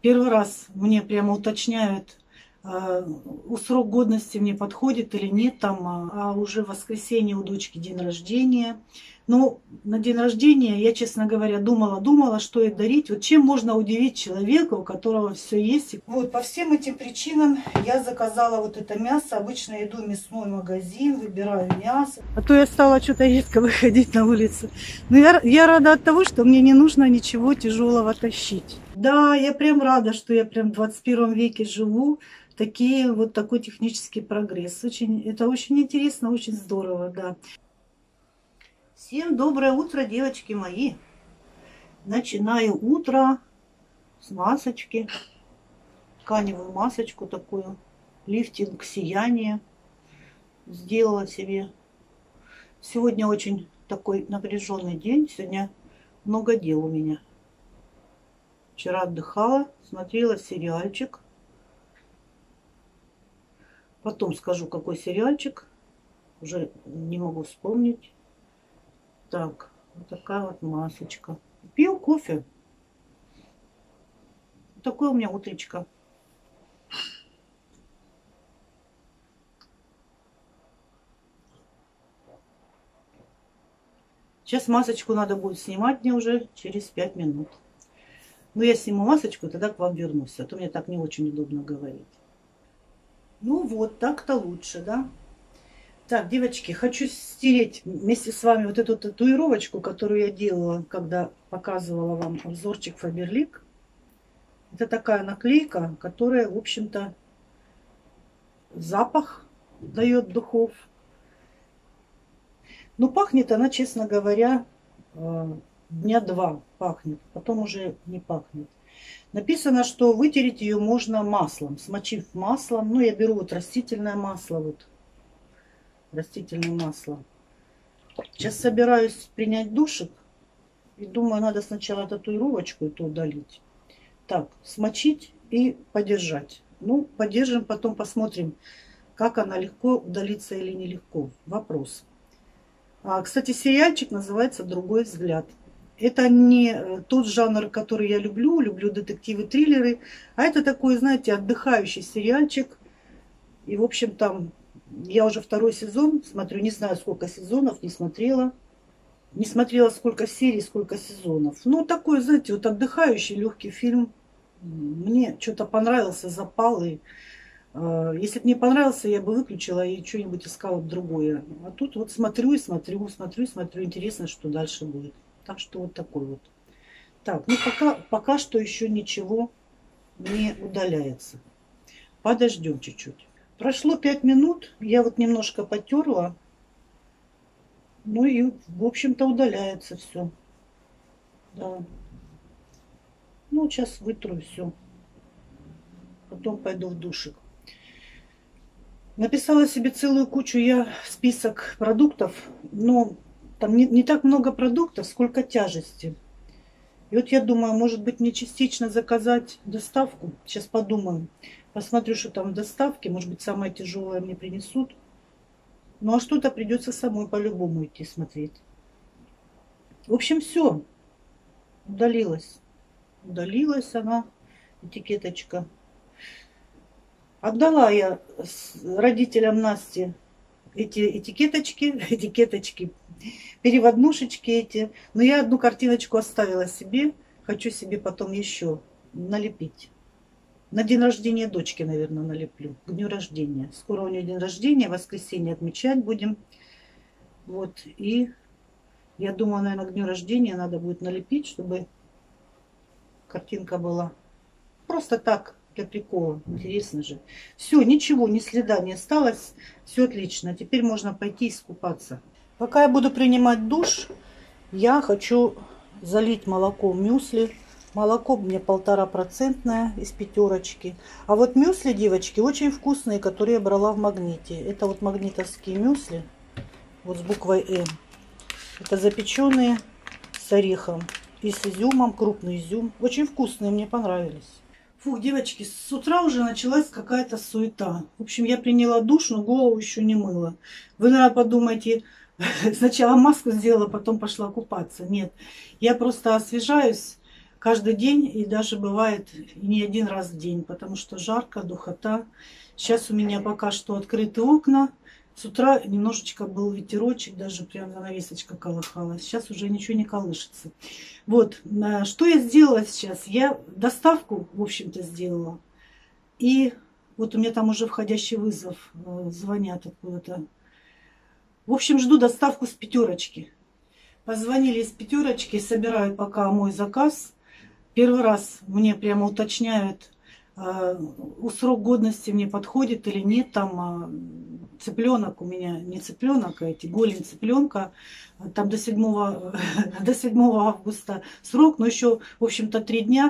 Первый раз мне прямо уточняют, срок годности мне подходит или нет, там, а уже в воскресенье у дочки день рождения. Но на день рождения я, честно говоря, думала, что ей дарить. Вот чем можно удивить человека, у которого все есть. Вот по всем этим причинам я заказала вот это мясо. Обычно я иду в мясной магазин, выбираю мясо. А то я стала что-то редко выходить на улицу. Но я рада от того, что мне не нужно ничего тяжелого тащить. Да, я прям рада, что я прям в 21 веке живу. Такой технический прогресс. Это очень интересно, очень здорово, да. Всем доброе утро, девочки мои. Начинаю утро с масочки. Тканевую масочку такую. Лифтинг сияние. Сделала себе. Сегодня очень такой напряженный день. Сегодня много дел у меня. Вчера отдыхала, смотрела сериальчик. Потом скажу, какой сериальчик. Уже не могу вспомнить. Так, вот такая вот масочка. Пью кофе. Такое у меня утречко. Сейчас масочку надо будет снимать мне уже через 5 минут. Но я сниму масочку, тогда к вам вернусь. А то мне так не очень удобно говорить. Ну вот, так-то лучше, да? Так, девочки, хочу стереть вместе с вами вот эту татуировочку, которую я делала, когда показывала вам обзорчик Faberlic. Это такая наклейка, которая, в общем-то, запах дает духов. Но пахнет она, честно говоря, дня 2 пахнет, потом уже не пахнет. Написано, что вытереть ее можно маслом, смочив маслом. Ну, я беру вот растительное масло, вот. Растительное масло. Сейчас собираюсь принять душик. И думаю, надо сначала татуировочку эту удалить. Так, смочить и подержать. Ну, подержим, потом посмотрим, как она легко удалится или нелегко. Вопрос. Кстати, сериальчик называется «Другой взгляд». Это не тот жанр, который я люблю. Люблю детективы, триллеры. А это такой, знаете, отдыхающий сериальчик. И, в общем, там... Я уже 2-й сезон смотрю, не знаю, сколько сезонов, не смотрела. Не смотрела, сколько серий, сколько сезонов. Ну, такой, знаете, вот отдыхающий, легкий фильм. Мне что-то понравился, запал. И, если бы не понравился, я бы выключила и что-нибудь искала другое. А тут вот смотрю и смотрю, смотрю и смотрю. Интересно, что дальше будет. Так что вот такой вот. Так, ну пока что еще ничего не удаляется. Подождем чуть-чуть. Прошло 5 минут, я вот немножко потерла, ну и, в общем-то, удаляется все. Да. Ну, сейчас вытру все. Потом пойду в душик. Написала себе целую кучу я список продуктов, но там не так много продуктов, сколько тяжести. И вот я думаю, может быть, мне частично заказать доставку. Сейчас подумаю. Посмотрю, что там в доставке. Может быть, самое тяжелое мне принесут. Ну, а что-то придется самой по-любому идти смотреть. В общем, все. Удалилась. Удалилась она, этикеточка. Отдала я родителям Насти эти этикеточки, переводнушечки эти. Но я одну картиночку оставила себе. Хочу себе потом еще налепить. На день рождения дочки, наверное, налеплю. К дню рождения. Скоро у нее день рождения, в воскресенье отмечать будем. Вот. И я думаю, наверное, к дню рождения надо будет налепить, чтобы картинка была. Просто так, для прикола. Интересно же. Все, ничего, ни следа не осталось. Все отлично. Теперь можно пойти искупаться. Пока я буду принимать душ, я хочу залить молоком мюсли. Молоко у меня 1,5% из 5. А вот мюсли, девочки, очень вкусные, которые я брала в Магните. Это вот магнитовские мюсли. Вот с буквой М. Это запеченные с орехом и с изюмом, крупный изюм. Очень вкусные, мне понравились. Фу, девочки, с утра уже началась какая-то суета. В общем, я приняла душ, но голову еще не мыла. Вы, наверное, подумаете, сначала маску сделала, потом пошла купаться. Нет, я просто освежаюсь. каждый день, и даже бывает не один раз в день, потому что жарко, духота. Сейчас у меня пока что открыты окна. С утра немножечко был ветерочек, даже прям занавесочка колыхалась. Сейчас уже ничего не колышется. Вот, что я сделала сейчас? Я доставку, в общем-то, сделала. И вот у меня там уже входящий вызов, звонят откуда-то. В общем, жду доставку с Пятерочки. Позвонили из Пятерочки, собираю пока мой заказ. Первый раз мне прямо уточняют, срок годности мне подходит или нет. Там цыпленок у меня, не цыпленок, а эти голень цыпленка. Там до 7 августа срок, но еще, в общем-то, 3 дня.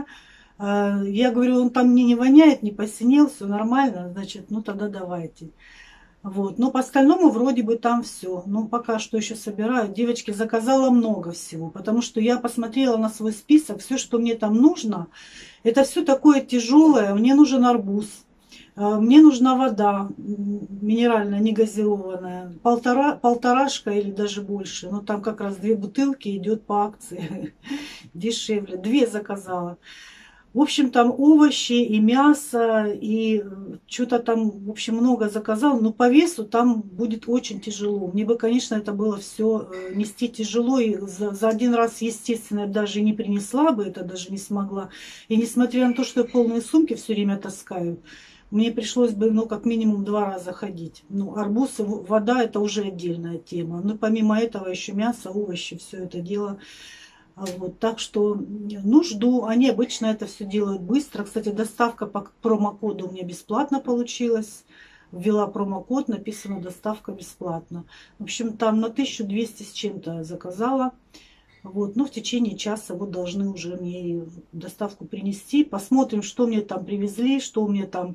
Я говорю, он там мне не воняет, не посинел, все нормально, значит, ну тогда давайте. Вот. Но по остальному вроде бы там все. Ну, пока что еще собираю. Девочки, заказала много всего, потому что я посмотрела на свой список, все, что мне там нужно, это все такое тяжелое. Мне нужен арбуз, мне нужна вода минеральная, не газированная, полторашка или даже больше. Ну, там как раз 2 бутылки идет по акции дешевле. 2 заказала. В общем, там овощи и мясо, и что-то там, в общем, много заказал. Но по весу там будет очень тяжело. Мне бы, конечно, это было все нести тяжело. И за один раз, естественно, я даже не принесла бы, это даже не смогла. И несмотря на то, что я полные сумки все время таскаю, мне пришлось бы, ну, как минимум 2 раза ходить. Ну, арбуз и вода – это уже отдельная тема. Но помимо этого еще мясо, овощи, все это дело. Вот, так что, ну, жду. Они обычно это все делают быстро. Кстати, доставка по промокоду у меня бесплатно получилась. Ввела промокод, написано доставка бесплатно. В общем, там на 1200 с чем-то заказала. Вот, но в течение часа вот должны уже мне доставку принести. Посмотрим, что мне там привезли, что у меня там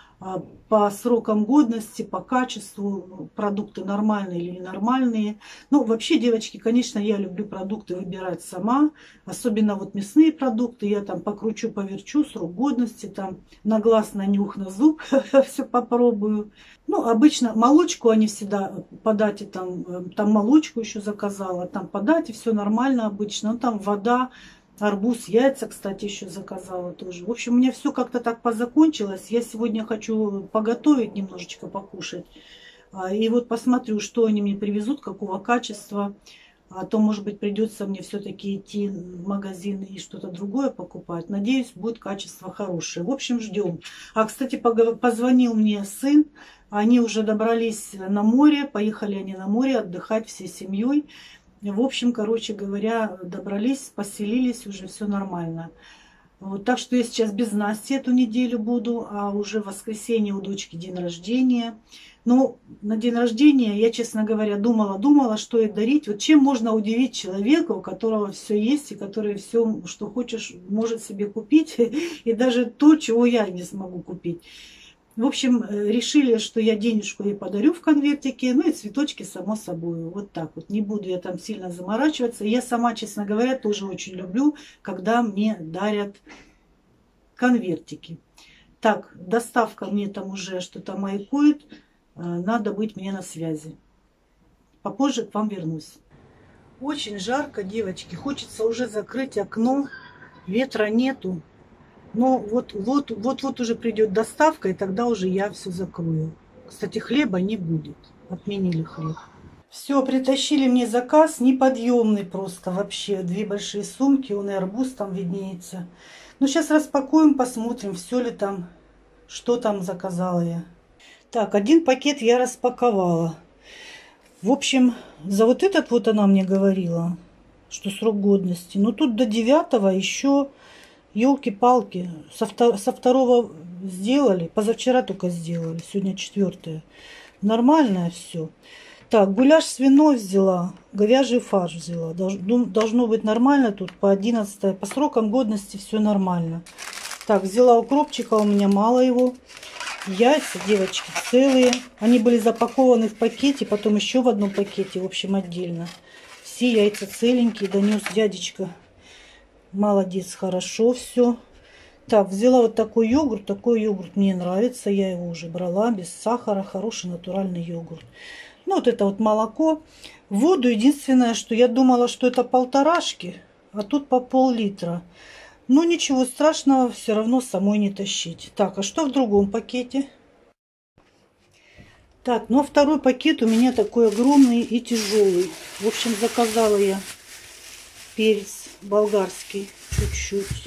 по срокам годности, по качеству, продукты нормальные или ненормальные. Ну, вообще, девочки, конечно, я люблю продукты выбирать сама, особенно вот мясные продукты. Я там покручу, поверчу, срок годности, там на глаз, на нюх, на зуб все попробую. Ну, обычно молочку они всегда по дате, там молочку еще заказала, там по дате все нормально обычно. Ну, там вода, арбуз, яйца, кстати, еще заказала тоже. В общем, у меня все как-то так позакончилось. Я сегодня хочу поготовить, немножечко покушать. И вот посмотрю, что они мне привезут, какого качества. А то, может быть, придется мне все-таки идти в магазин и что-то другое покупать. Надеюсь, будет качество хорошее. В общем, ждем. А, кстати, позвонил мне сын. Они уже добрались на море. Поехали они на море отдыхать всей семьей. В общем, короче говоря, добрались, поселились, уже все нормально. Вот, так что я сейчас без Насти эту неделю буду, а уже в воскресенье у дочки день рождения. Но на день рождения я, честно говоря, думала, что ей дарить. Вот чем можно удивить человека, у которого все есть, и который все, что хочешь, может себе купить, и даже то, чего я не смогу купить. В общем, решили, что я денежку ей подарю в конвертике, ну и цветочки, само собой. Вот так вот. Не буду я там сильно заморачиваться. Я сама, честно говоря, тоже очень люблю, когда мне дарят конвертики. Так, доставка мне там уже что-то маякует. Надо быть мне на связи. Попозже к вам вернусь. Очень жарко, девочки. Хочется уже закрыть окно. Ветра нету. Но вот уже придет доставка, и тогда уже я все закрою. Кстати, хлеба не будет. Отменили хлеб. Все, притащили мне заказ, неподъемный просто вообще. 2 большие сумки, он и арбуз там виднеется. Ну, сейчас распакуем, посмотрим, все ли там, что там заказала я. Так, 1 пакет я распаковала. В общем, за вот этот вот она мне говорила, что срок годности. Но тут до 9-го еще... Ёлки-палки, со 2-го сделали, позавчера только сделали, сегодня 4-е. Нормальное все. Так, гуляш свиной взяла, говяжий фарш взяла. Должно быть нормально тут по 11, по срокам годности все нормально. Так, взяла укропчика, у меня мало его. Яйца, девочки, целые. Они были запакованы в пакете, потом еще в одном пакете, в общем, отдельно. Все яйца целенькие, донес дядечка. Молодец, хорошо все. Так, взяла вот такой йогурт. Такой йогурт мне нравится. Я его уже брала без сахара. Хороший натуральный йогурт. Ну, вот это вот молоко. Воду единственное, что я думала, что это полторашки. А тут по пол-литра. Но ничего страшного, все равно самой не тащить. Так, а что в другом пакете? Так, ну а второй пакет у меня такой огромный и тяжелый. В общем, заказала я перец болгарский чуть-чуть.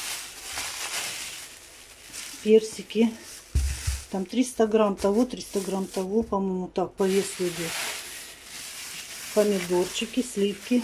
Персики. Там 300 грамм того, 300 грамм того, по-моему, так по весу идет. Помидорчики, сливки.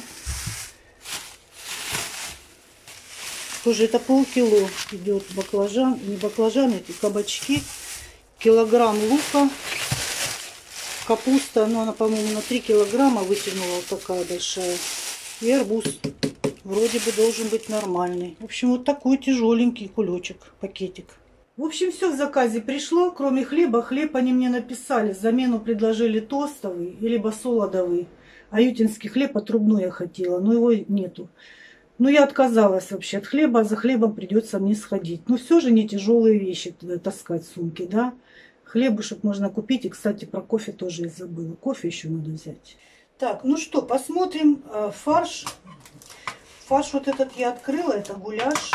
Тоже это полкило идет баклажан, не баклажаны, эти кабачки. Килограмм лука. Капуста, ну она, по-моему, на 3 килограмма вытянула, вот такая большая. И арбуз. Вроде бы должен быть нормальный. В общем, вот такой тяжеленький кулечек, пакетик. В общем, все в заказе пришло, кроме хлеба. Хлеб они мне написали. Замену предложили тостовый, либо солодовый. Аютинский хлеб отрубной я хотела, но его нету. Но я отказалась вообще от хлеба, за хлебом придется мне сходить. Но все же не тяжелые вещи таскать в сумке, да. Хлебушек можно купить. И, кстати, про кофе тоже я забыла. Кофе еще надо взять. Так, ну что, посмотрим фарш. Фарш вот этот я открыла, это гуляш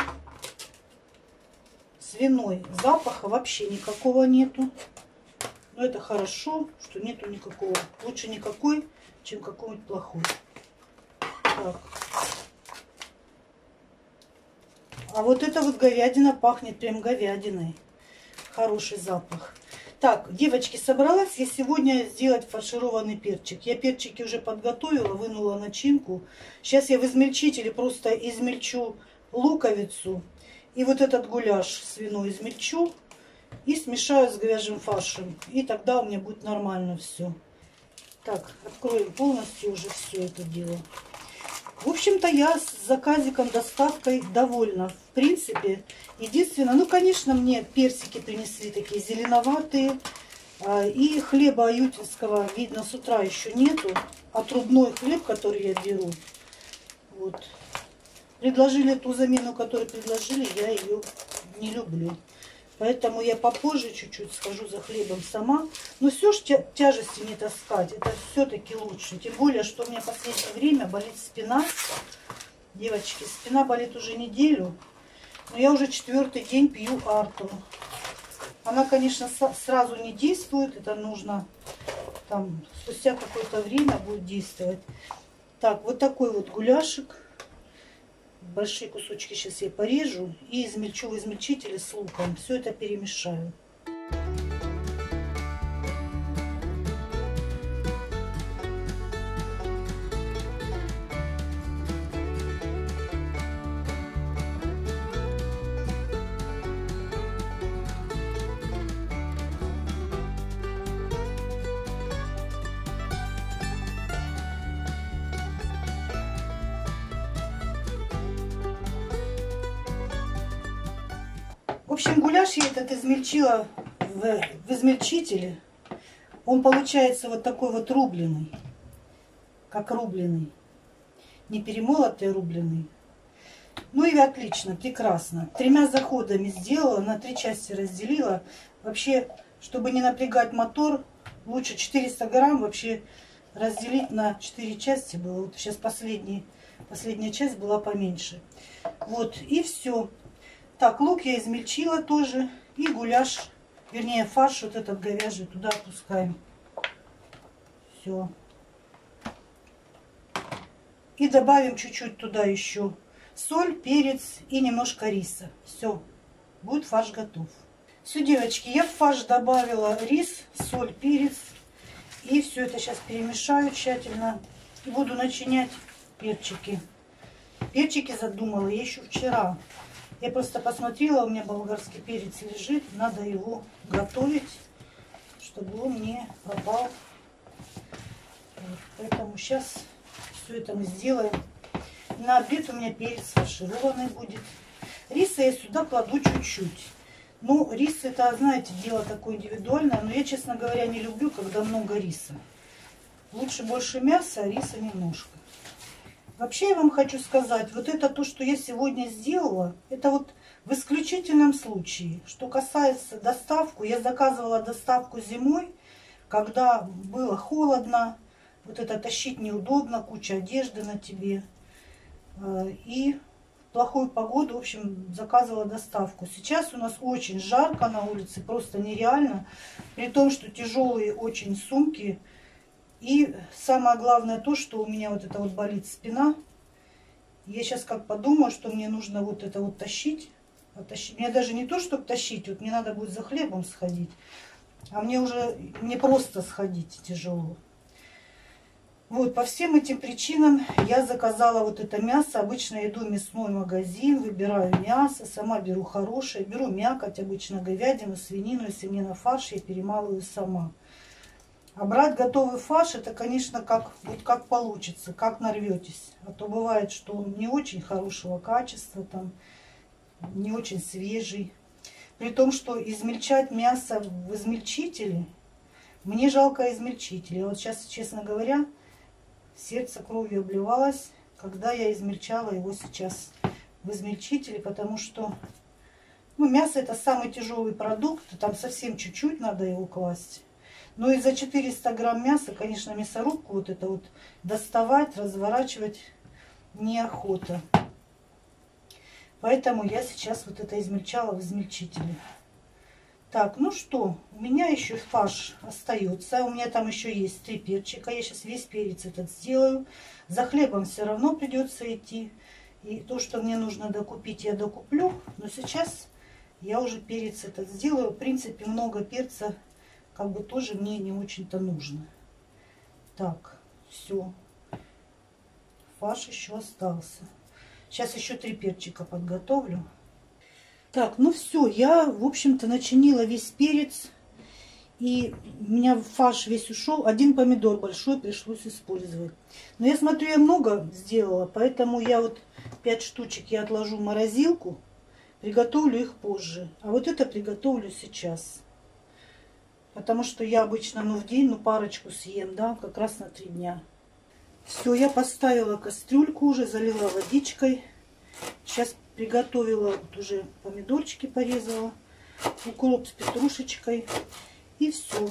свиной. Запаха вообще никакого нету. Но это хорошо, что нету никакого. Лучше никакой, чем какой-нибудь плохой. Так. А вот эта вот говядина пахнет прям говядиной. Хороший запах. Так, девочки, собралась я сегодня сделать фаршированный перчик. Я перчики уже подготовила, вынула начинку. Сейчас я в измельчителе просто измельчу луковицу. И вот этот гуляш свиной измельчу. И смешаю с говяжьим фаршем. И тогда у меня будет нормально все. Так, откроем полностью уже все это дело. В общем-то, я с заказиком, доставкой довольна. В принципе, единственное, ну, конечно, мне персики принесли такие зеленоватые. И хлеба аютинского, видно, с утра еще нету. Отрубной хлеб, который я беру. Вот. Предложили ту замену, которую предложили, я ее не люблю. Поэтому я попозже чуть-чуть схожу за хлебом сама. Но все же тяжести не таскать. Это все-таки лучше. Тем более, что у меня в последнее время болит спина. Девочки, спина болит уже неделю. Но я уже 4-й день пью Арту. Она, конечно, сразу не действует. Это нужно там спустя какое-то время будет действовать. Так, вот такой вот гуляшек. Большие кусочки сейчас я порежу и измельчу в измельчителе с луком. Все это перемешаю. В общем, гуляш я этот измельчила в измельчителе. Он получается вот такой вот рубленый. Как рубленый. Не перемолотый, а рубленый. Ну и отлично, прекрасно. 3 заходами сделала, на 3 части разделила. Вообще, чтобы не напрягать мотор, лучше 400 грамм вообще разделить на 4 части было. Вот сейчас последняя часть была поменьше. Вот, и все. Так, лук я измельчила тоже. И гуляш, вернее фарш вот этот говяжий туда опускаем. Все. И добавим чуть-чуть туда еще соль, перец и немножко риса. Все, будет фарш готов. Все, девочки, я в фарш добавила рис, соль, перец. И все это сейчас перемешаю тщательно. И буду начинять перчики. Перчики задумала я еще вчера. Я просто посмотрела, у меня болгарский перец лежит. Надо его готовить, чтобы он не пропал. Вот, поэтому сейчас все это мы сделаем. На обед у меня перец фаршированный будет. Риса я сюда кладу чуть-чуть. Ну, рис это, знаете, дело такое индивидуальное. Но я, честно говоря, не люблю, когда много риса. Лучше больше мяса, а риса немножко. Вообще я вам хочу сказать, вот это то, что я сегодня сделала, это вот в исключительном случае. Что касается доставку, я заказывала доставку зимой, когда было холодно, вот это тащить неудобно, куча одежды на тебе. И плохую погоду, в общем, заказывала доставку. Сейчас у нас очень жарко на улице, просто нереально. При том, что тяжелые очень сумки. И самое главное то, что у меня вот это вот болит спина. Я сейчас как подумаю, что мне нужно вот это вот тащить. Мне даже не то, чтобы тащить, вот мне надо будет за хлебом сходить. А мне просто сходить тяжело. Вот, по всем этим причинам я заказала вот это мясо. Обычно я иду в мясной магазин, выбираю мясо, сама беру хорошее. Беру мякоть, обычно говядину, свинину. Если мне на фарш, я перемалываю сама. А брать готовый фарш, это, конечно, вот как получится, как нарветесь. А то бывает, что он не очень хорошего качества, там, не очень свежий. При том, что измельчать мясо в измельчителе, мне жалко измельчителя. Вот сейчас, честно говоря, сердце кровью обливалось, когда я измельчала его сейчас в измельчителе, потому что мясо это самый тяжелый продукт, там совсем чуть-чуть надо его класть. Но и за 400 грамм мяса, конечно, мясорубку вот это вот доставать, разворачивать неохота. Поэтому я сейчас вот это измельчала в измельчителе. Так, ну что, у меня еще фарш остается. У меня там еще есть 3 перчика. Я сейчас весь перец этот сделаю. За хлебом все равно придется идти. И то, что мне нужно докупить, я докуплю. Но сейчас я уже перец этот сделаю. В принципе, много перца как бы тоже мне не очень-то нужно. Так, все. Фарш еще остался. Сейчас еще 3 перчика подготовлю. Так, ну все, я, в общем-то, начинила весь перец. И у меня фарш весь ушел. 1 помидор большой пришлось использовать. Но я смотрю, я много сделала, поэтому я вот 5 штучек я отложу в морозилку. Приготовлю их позже. А вот это приготовлю сейчас. Потому что я обычно, в день, парочку съем, да, как раз на 3 дня. Все, я поставила кастрюльку уже, залила водичкой. Сейчас приготовила, вот уже помидорчики порезала, укроп с петрушечкой. И все.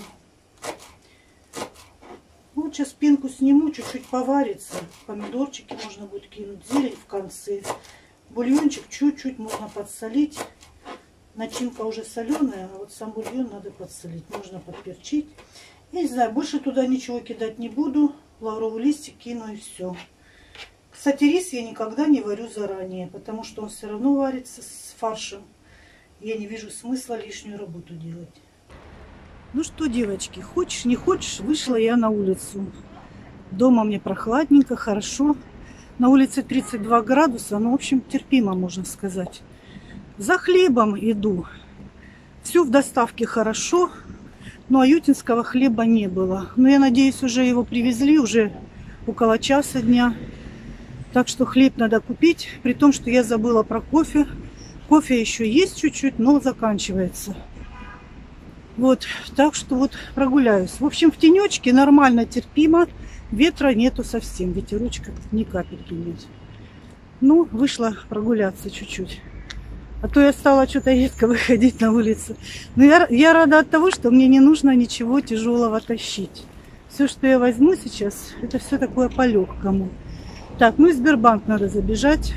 Вот сейчас пенку сниму, чуть-чуть поварится. Помидорчики можно будет кинуть, зелень в конце. Бульончик чуть-чуть можно подсолить. Начинка уже соленая, а вот сам бульон надо подсолить. Можно подперчить. Я не знаю, больше туда ничего кидать не буду. Лавровый листик кину и все. Кстати, рис я никогда не варю заранее, потому что он все равно варится с фаршем. Я не вижу смысла лишнюю работу делать. Ну что, девочки, хочешь, не хочешь, вышла я на улицу. Дома мне прохладненько, хорошо. На улице 32 градуса, в общем, терпимо, можно сказать. За хлебом иду. Все в доставке хорошо, но аютинского хлеба не было. Но я надеюсь, уже его привезли, уже около часа дня. Так что хлеб надо купить, при том, что я забыла про кофе. Кофе еще есть чуть-чуть, но заканчивается. Вот, так что вот прогуляюсь. В общем, в тенечке нормально, терпимо. Ветра нету совсем, ветерочка ни капельки нет. Ну, вышла прогуляться чуть-чуть. А то я стала что-то редко выходить на улицу. Но я рада от того, что мне не нужно ничего тяжелого тащить. Все, что я возьму сейчас, это все такое по-легкому. Так, ну и Сбербанк надо забежать.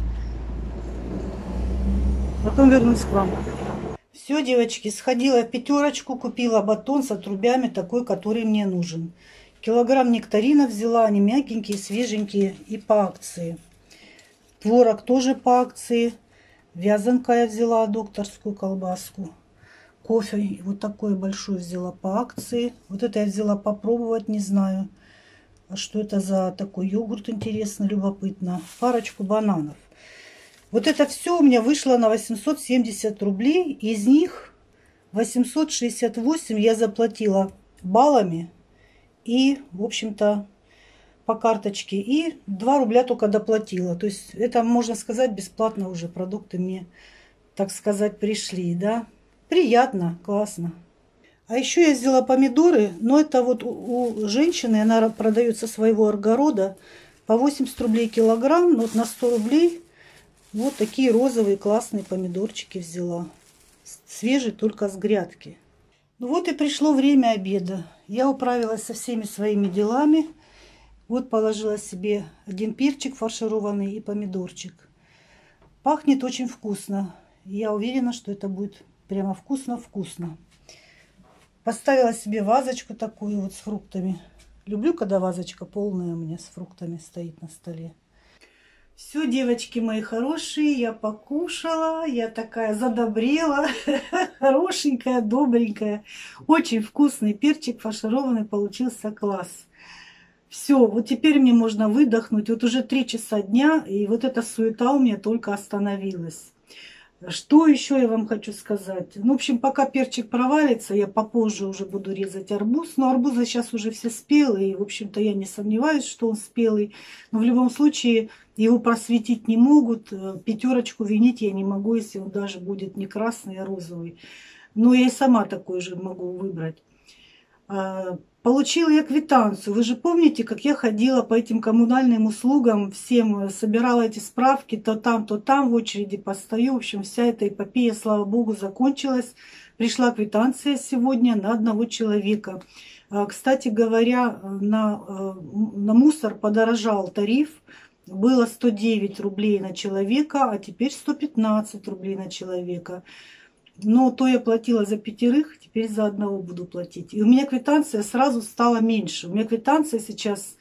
Потом вернусь к вам. Все, девочки, сходила в пятерочку, купила батон с отрубями, такой, который мне нужен. Килограмм нектаринов взяла, они мягенькие, свеженькие и по акции. Творог тоже по акции. Вязанка я взяла, докторскую колбаску. Кофе вот такой большой взяла по акции. Вот это я взяла попробовать, не знаю. А что это за такой йогурт, интересно, любопытно. Парочку бананов. Вот это все у меня вышло на 870 рублей. Из них 868 я заплатила баллами. И, в общем-то, по карточке. И 2 рубля только доплатила. То есть это, можно сказать, бесплатно уже продукты мне, так сказать, пришли. Да? Приятно, классно. А еще я взяла помидоры. Но это вот у женщины, она продает со своего огорода по 80 рублей килограмм. Вот на 100 рублей вот такие розовые классные помидорчики взяла. Свежие, только с грядки. Ну вот и пришло время обеда. Я управилась со всеми своими делами. Вот положила себе 1 перчик фаршированный и помидорчик. Пахнет очень вкусно. Я уверена, что это будет прямо вкусно-вкусно. Поставила себе вазочку такую вот с фруктами. Люблю, когда вазочка полная у меня с фруктами стоит на столе. Все, девочки мои хорошие, я покушала, я такая задобрела, хорошенькая, добренькая. Очень вкусный перчик фаршированный получился, класс. Все, вот теперь мне можно выдохнуть. Вот уже 3 часа дня, и вот эта суета у меня только остановилась. Что еще я вам хочу сказать? Ну, в общем, пока перчик провалится, я попозже уже буду резать арбуз. Но арбузы сейчас уже все спелые, и, в общем-то, я не сомневаюсь, что он спелый. Но в любом случае его просветить не могут. 5 винить я не могу, если он даже будет не красный, а розовый. Но я и сама такой же могу выбрать. Получила я квитанцию. Вы же помните, как я ходила по этим коммунальным услугам, всем собирала эти справки, то там в очереди постою. В общем, вся эта эпопея, слава богу, закончилась. Пришла квитанция сегодня на одного человека. Кстати говоря, на мусор подорожал тариф. Было 109 рублей на человека, а теперь 115 рублей на человека. Но то я платила за 5, теперь за одного буду платить. И у меня квитанция сразу стала меньше. У меня квитанция сейчас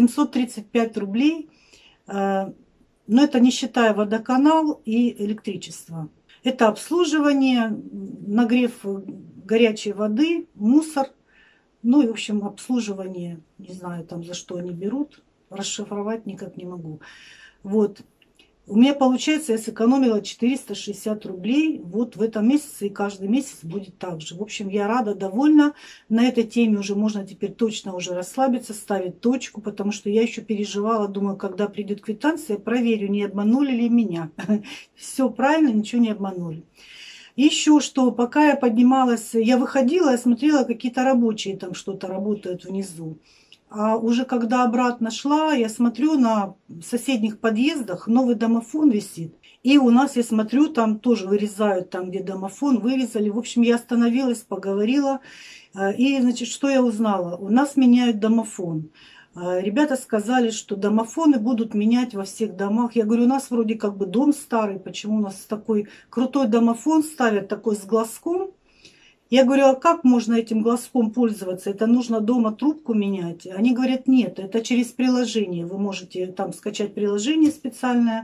735 рублей. Но это не считая водоканал и электричество. Это обслуживание, нагрев горячей воды, мусор. Ну и, в общем, обслуживание. Не знаю, там за что они берут. Расшифровать никак не могу. Вот. У меня получается, я сэкономила 460 рублей вот в этом месяце, и каждый месяц будет так же. В общем, я рада, довольна. На этой теме уже можно теперь точно уже расслабиться, ставить точку, потому что я еще переживала, думаю, когда придет квитанция, я проверю, не обманули ли меня. Все правильно, ничего не обманули. Еще что, пока я поднималась, я выходила, я смотрела, какие-то рабочие там что-то работают внизу. А уже когда обратно шла, я смотрю, на соседних подъездах новый домофон висит. И у нас, я смотрю, там тоже вырезают, там где домофон вырезали. В общем, я остановилась, поговорила. И, значит, что я узнала? У нас меняют домофон. Ребята сказали, что домофоны будут менять во всех домах. Я говорю, у нас вроде как бы дом старый, почему у нас такой крутой домофон ставят, такой с глазком? Я говорю, а как можно этим глазком пользоваться? Это нужно дома трубку менять? Они говорят, нет, это через приложение. Вы можете там скачать приложение специальное.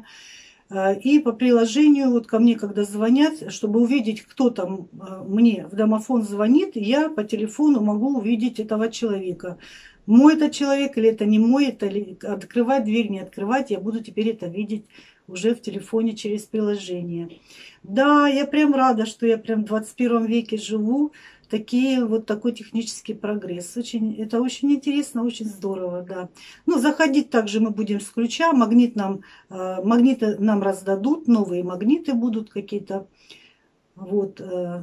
И по приложению, вот ко мне когда звонят, чтобы увидеть, кто там мне в домофон звонит, я по телефону могу увидеть этого человека. Мой это человек или это не мой, это открывать дверь, не открывать, я буду теперь это видеть уже в телефоне через приложение. Да, я прям рада, что я прям в 21 веке живу. Такой технический прогресс. Это очень интересно, очень здорово, да. Ну, заходить также мы будем с ключа. Магниты нам раздадут, новые магниты будут какие-то. Вот.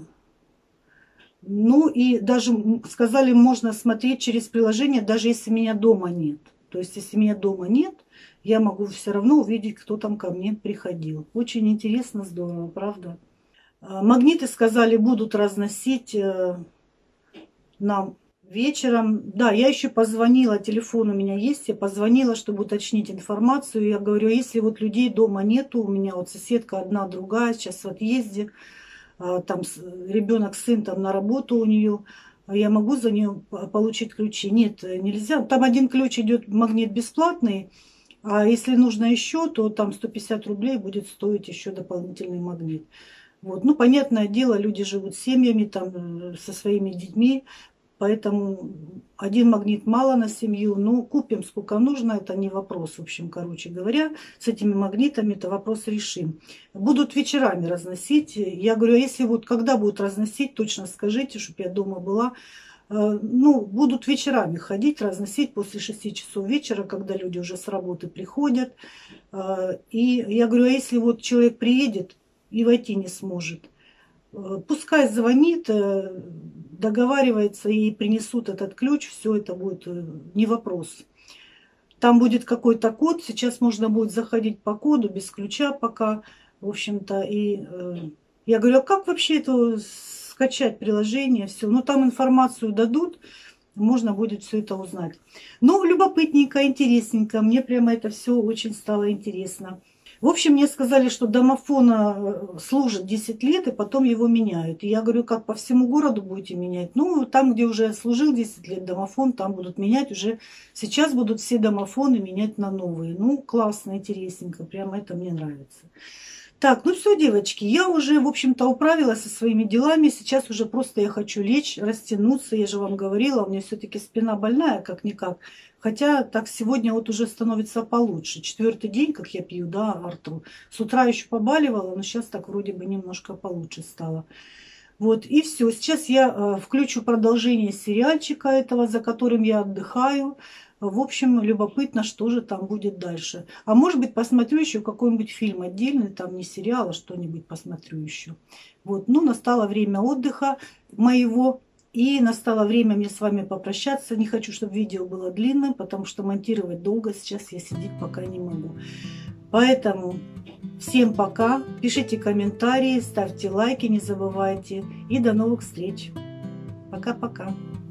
Ну и даже сказали, можно смотреть через приложение, даже если меня дома нет. То есть, если меня дома нет, я могу все равно увидеть, кто там ко мне приходил. Очень интересно, здорово, правда? Магниты, сказали, будут разносить нам вечером. Да, я еще позвонила, телефон у меня есть, я позвонила, чтобы уточнить информацию. Я говорю, если вот людей дома нету, у меня вот соседка одна, другая, сейчас в отъезде, там ребенок, сын там на работу у нее, я могу за нее получить ключи? Нет, нельзя. Там один ключ идет, магнит бесплатный, а если нужно еще, то там 150 рублей будет стоить еще дополнительный магнит. Вот. Ну, понятное дело, люди живут семьями, там, со своими детьми, поэтому один магнит мало на семью, но купим сколько нужно, это не вопрос, в общем, короче говоря, с этими магнитами это вопрос решим. Будут вечерами разносить, я говорю, а если вот когда будут разносить, точно скажите, чтобы я дома была. Ну, будут вечерами ходить, разносить после 6 часов вечера, когда люди уже с работы приходят. И я говорю, а если вот человек приедет и войти не сможет, пускай звонит, договаривается и принесут этот ключ, все это будет не вопрос. Там будет какой-то код, сейчас можно будет заходить по коду, без ключа пока, в общем-то. И я говорю, а как вообще это скачать приложение, все? Ну, там информацию дадут, можно будет все это узнать. Ну, любопытненько, интересненько, мне прямо это все очень стало интересно. В общем, мне сказали, что домофон служит 10 лет, и потом его меняют. И я говорю, как по всему городу будете менять? Ну, там, где уже служил 10 лет домофон, там будут менять уже. Сейчас будут все домофоны менять на новые. Ну, классно, интересненько, прямо это мне нравится. Так, ну все, девочки, я уже, в общем-то, управилась со своими делами. Сейчас уже просто я хочу лечь, растянуться. Я же вам говорила, у меня все-таки спина больная, как-никак. Хотя так сегодня вот уже становится получше. 4-й день, как я пью, да, Арту. С утра еще побаливала, но сейчас так вроде бы немножко получше стало. Вот, и все. Сейчас я включу продолжение сериальчика этого, за которым я отдыхаю. В общем, любопытно, что же там будет дальше. А может быть, посмотрю еще какой-нибудь фильм отдельный, там не сериал, а что-нибудь посмотрю еще. Вот, ну, настало время отдыха моего. И настало время мне с вами попрощаться. Не хочу, чтобы видео было длинным, потому что монтировать долго сейчас я сидеть пока не могу. Поэтому всем пока. Пишите комментарии, ставьте лайки, не забывайте. И до новых встреч. Пока-пока.